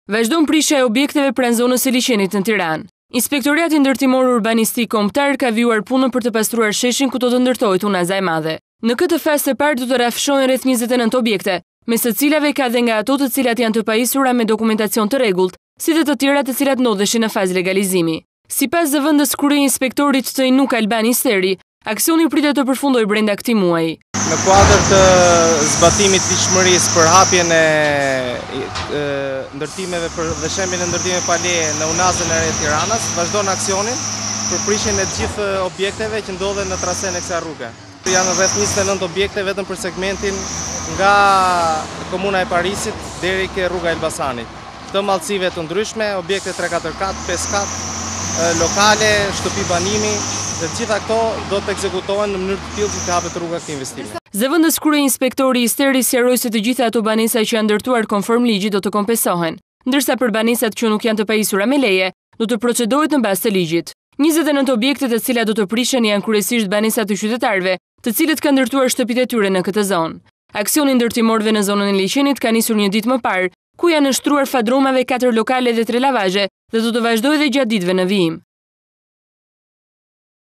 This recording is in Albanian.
Vazhdon prishja e objekteve pranë zonës së liçenit në Tiranë. Inspektoriati ndërtimor urbanistik kombëtar ka vjuar punën për të pastruar sheshin ku do të ndërtohet Unaza e madhe. Në këtë fazë së parë do të rafshohen rreth 29 objekte, mes të cilave ka dhe nga ato të cilat janë të pajisura me dokumentacion të rregullt, si dhe të tjera të cilat ndodheshin në fazë legalizimi. Sipas zëvendës kryeinspektorit të Nuk Albani Steri, aksioni pritet të përfundojë brenda këtij muaji. Në kuadër të zbatimit të ligjshmërisë për hapjen e ndërtimeve dhe shembin e ndërtimeve pa leje në Unazën e re të Tiranës, vazhdon aksionin për prishjen e të gjithë objekteve që ndodhen në trasen e kësaj rruge. Janë rreth 29 objekte vetëm për segmentin nga komuna e Parisit deri ke rruga Elbasanit. Të mallësive të ndryshme, objekte 3-4 5 lokale, shtëpi banimi, dhe gjitha këto do të ekzekutohen në mënyrë të tillë që të hapet rruga këtij investimi. Zëvendës kryeinspektori i Steri sqaroi se të gjitha ato banesa që janë ndërtuar konform ligjit do të kompensohen, ndërsa për banesat që nuk janë të pajisura me leje, do të procedohet në bazë të ligjit. 29 objekte të cilat do të prishen janë kryesisht banesa të qytetarëve, të cilët kanë ndërtuar shtëpitë e tyre në këtë zonë. Aksioni ndërtimorëve në zonën e liçenit ka nisur një ditë më parë, ku janë nështruar fadrumave 4 lokale dhe 3 lavazhe dhe do të vazhdojë edhe gjatë ditëve në vijim.